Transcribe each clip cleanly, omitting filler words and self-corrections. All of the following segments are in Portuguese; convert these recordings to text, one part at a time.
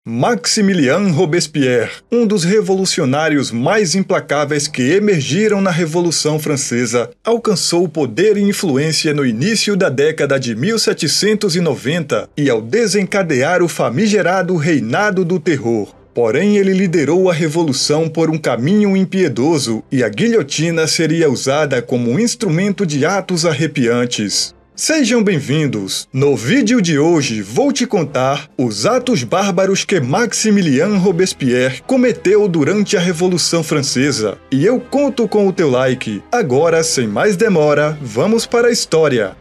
Maximilien Robespierre, um dos revolucionários mais implacáveis que emergiram na Revolução Francesa, alcançou poder e influência no início da década de 1790 e ao desencadear o famigerado Reinado do Terror. Porém, ele liderou a revolução por um caminho impiedoso e a guilhotina seria usada como um instrumento de atos arrepiantes. Sejam bem-vindos! No vídeo de hoje vou te contar os atos bárbaros que Maximilien Robespierre cometeu durante a Revolução Francesa. E eu conto com o teu like. Agora, sem mais demora, vamos para a história.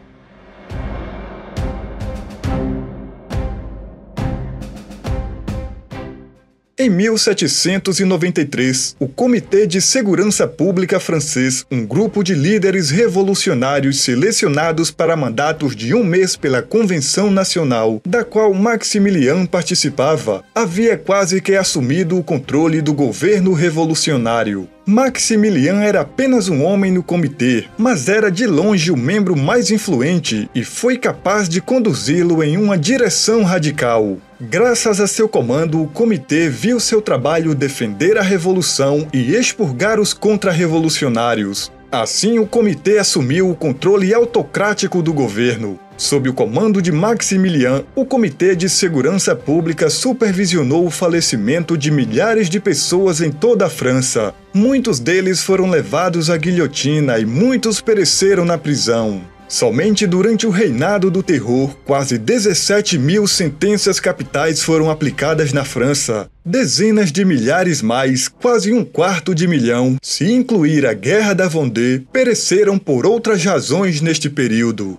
Em 1793, o Comitê de Segurança Pública francês, um grupo de líderes revolucionários selecionados para mandatos de 1 mês pela Convenção Nacional, da qual Maximilien participava, havia quase que assumido o controle do governo revolucionário. Maximilien era apenas um homem no comitê, mas era de longe o membro mais influente e foi capaz de conduzi-lo em uma direção radical. Graças a seu comando, o comitê viu seu trabalho defender a revolução e expurgar os contra-revolucionários. Assim, o comitê assumiu o controle autocrático do governo. Sob o comando de Maximilien, o Comitê de Segurança Pública supervisionou o falecimento de milhares de pessoas em toda a França. Muitos deles foram levados à guilhotina e muitos pereceram na prisão. Somente durante o Reinado do Terror, quase 17.000 sentenças capitais foram aplicadas na França. Dezenas de milhares mais, quase 250.000, se incluir a Guerra da Vendée, pereceram por outras razões neste período.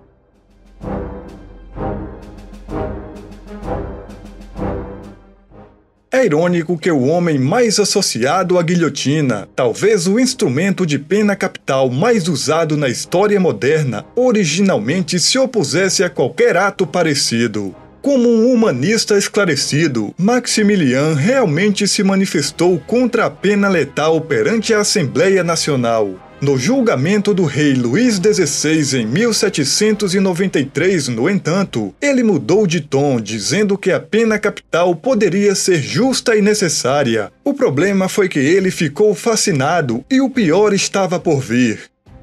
É irônico que o homem mais associado à guilhotina, talvez o instrumento de pena capital mais usado na história moderna, originalmente se opusesse a qualquer ato parecido. Como um humanista esclarecido, Maximilien realmente se manifestou contra a pena letal perante a Assembleia Nacional. No julgamento do rei Luís XVI em 1793, no entanto, ele mudou de tom, dizendo que a pena capital poderia ser justa e necessária. O problema foi que ele ficou fascinado e o pior estava por vir.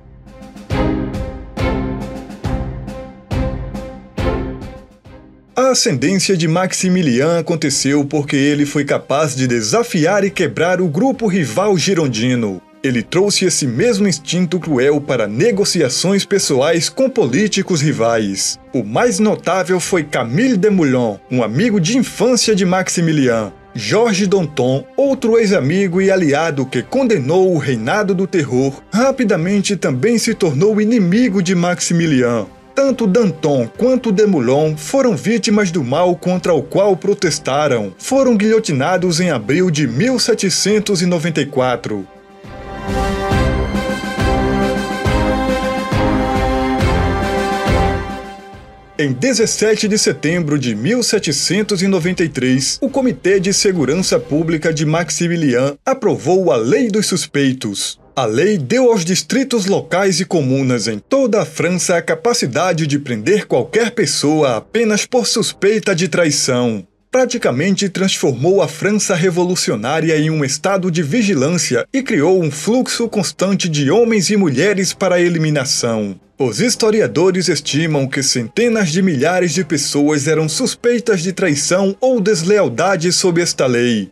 A ascendência de Maximilien aconteceu porque ele foi capaz de desafiar e quebrar o grupo rival girondino. Ele trouxe esse mesmo instinto cruel para negociações pessoais com políticos rivais. O mais notável foi Camille Desmoulins, um amigo de infância de Maximilien. Georges Danton, outro ex-amigo e aliado que condenou o Reinado do Terror, rapidamente também se tornou inimigo de Maximilien. Tanto Danton quanto Desmoulins foram vítimas do mal contra o qual protestaram. Foram guilhotinados em abril de 1794. Em 17 de setembro de 1793, o Comitê de Segurança Pública de Maximilien aprovou a Lei dos Suspeitos. A lei deu aos distritos locais e comunas em toda a França a capacidade de prender qualquer pessoa apenas por suspeita de traição. Praticamente transformou a França revolucionária em um estado de vigilância e criou um fluxo constante de homens e mulheres para a eliminação. Os historiadores estimam que centenas de milhares de pessoas eram suspeitas de traição ou deslealdade sob esta lei.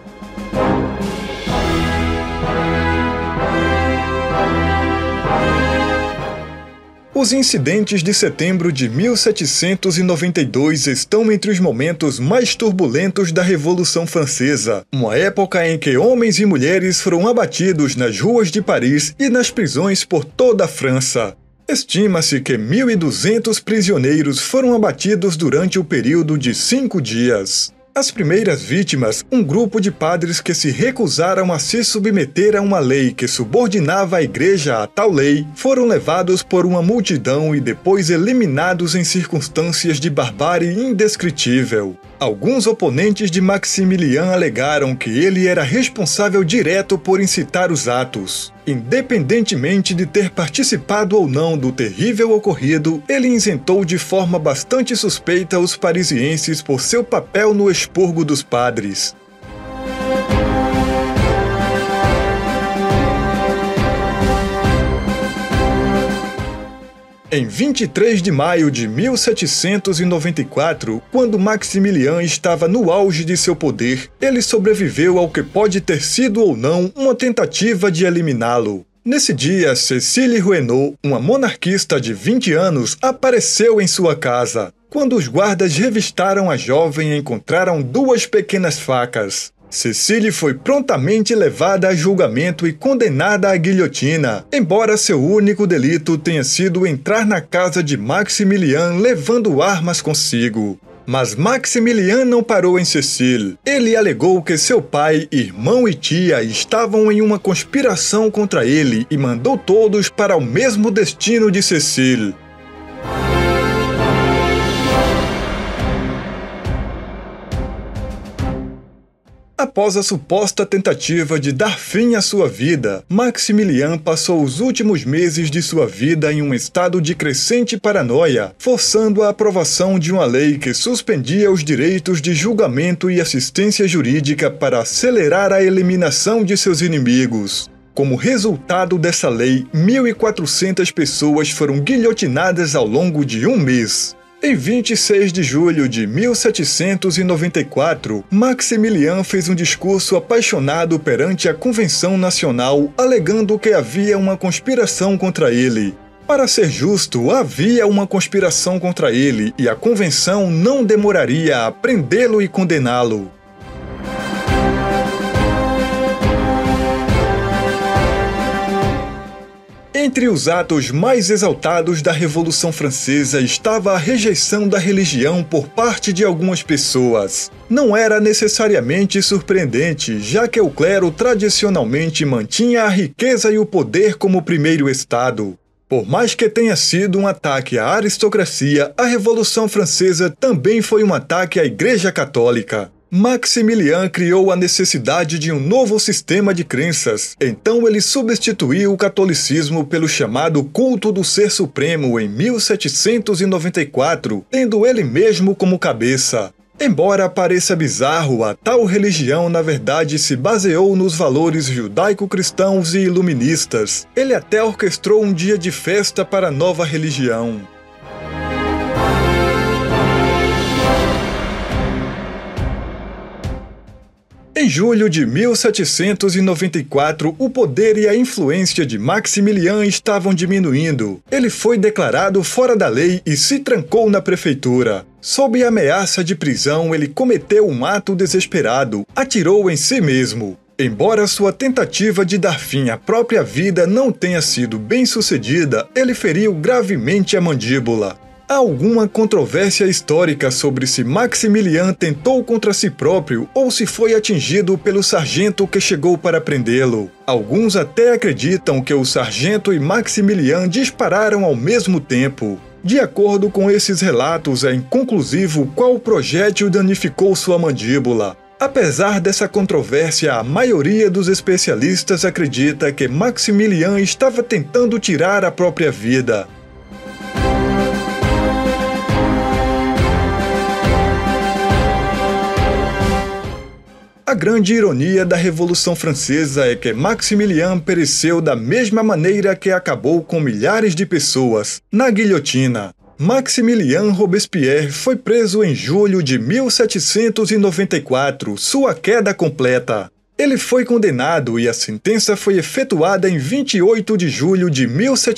Os incidentes de setembro de 1792 estão entre os momentos mais turbulentos da Revolução Francesa, uma época em que homens e mulheres foram abatidos nas ruas de Paris e nas prisões por toda a França. Estima-se que 1.200 prisioneiros foram abatidos durante o período de 5 dias. As primeiras vítimas, um grupo de padres que se recusaram a se submeter a uma lei que subordinava a igreja a tal lei, foram levados por uma multidão e depois eliminados em circunstâncias de barbárie indescritível. Alguns oponentes de Maximilian alegaram que ele era responsável direto por incitar os atos. Independentemente de ter participado ou não do terrível ocorrido, ele isentou de forma bastante suspeita os parisienses por seu papel no expurgo dos padres. Em 23 de maio de 1794, quando Maximilian estava no auge de seu poder, ele sobreviveu ao que pode ter sido ou não uma tentativa de eliminá-lo. Nesse dia, Cécile Rouenaud, uma monarquista de 20 anos, apareceu em sua casa. Quando os guardas revistaram a jovem, encontraram 2 pequenas facas. Cécile foi prontamente levada a julgamento e condenada à guilhotina, embora seu único delito tenha sido entrar na casa de Maximilian levando armas consigo. Mas Maximilian não parou em Cécile. Ele alegou que seu pai, irmão e tia estavam em uma conspiração contra ele e mandou todos para o mesmo destino de Cécile. Após a suposta tentativa de dar fim à sua vida, Maximilian passou os últimos meses de sua vida em um estado de crescente paranoia, forçando a aprovação de uma lei que suspendia os direitos de julgamento e assistência jurídica para acelerar a eliminação de seus inimigos. Como resultado dessa lei, 1.400 pessoas foram guilhotinadas ao longo de um mês. Em 26 de julho de 1794, Maximilian fez um discurso apaixonado perante a Convenção Nacional, alegando que havia uma conspiração contra ele. Para ser justo, havia uma conspiração contra ele e a Convenção não demoraria a prendê-lo e condená-lo. Entre os atos mais exaltados da Revolução Francesa estava a rejeição da religião por parte de algumas pessoas. Não era necessariamente surpreendente, já que o clero tradicionalmente mantinha a riqueza e o poder como primeiro estado. Por mais que tenha sido um ataque à aristocracia, a Revolução Francesa também foi um ataque à Igreja Católica. Maximilian criou a necessidade de um novo sistema de crenças, então ele substituiu o catolicismo pelo chamado culto do Ser Supremo em 1794, tendo ele mesmo como cabeça. Embora pareça bizarro, a tal religião na verdade se baseou nos valores judaico-cristãos e iluministas. Ele até orquestrou um dia de festa para a nova religião. Em julho de 1794, o poder e a influência de Maximilian estavam diminuindo. Ele foi declarado fora da lei e se trancou na prefeitura. Sob ameaça de prisão, ele cometeu um ato desesperado, atirou em si mesmo. Embora sua tentativa de dar fim à própria vida não tenha sido bem-sucedida, ele feriu gravemente a mandíbula. Há alguma controvérsia histórica sobre se Maximilian tentou contra si próprio ou se foi atingido pelo sargento que chegou para prendê-lo. Alguns até acreditam que o sargento e Maximilian dispararam ao mesmo tempo. De acordo com esses relatos, é inconclusivo qual projétil danificou sua mandíbula. Apesar dessa controvérsia, a maioria dos especialistas acredita que Maximilian estava tentando tirar a própria vida. A grande ironia da Revolução Francesa é que Maximilian pereceu da mesma maneira que acabou com milhares de pessoas, na guilhotina. Maximilien Robespierre foi preso em julho de 1794, sua queda completa. Ele foi condenado e a sentença foi efetuada em 28 de julho de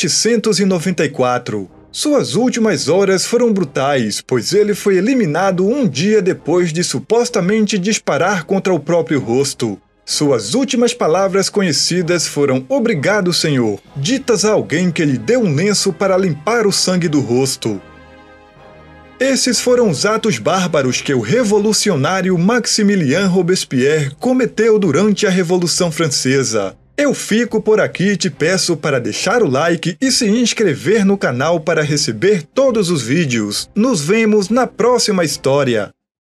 1794. Suas últimas horas foram brutais, pois ele foi eliminado um dia depois de supostamente disparar contra o próprio rosto. Suas últimas palavras conhecidas foram "Obrigado, Senhor", ditas a alguém que lhe deu um lenço para limpar o sangue do rosto. Esses foram os atos bárbaros que o revolucionário Maximilien Robespierre cometeu durante a Revolução Francesa. Eu fico por aqui e te peço para deixar o like e se inscrever no canal para receber todos os vídeos. Nos vemos na próxima história!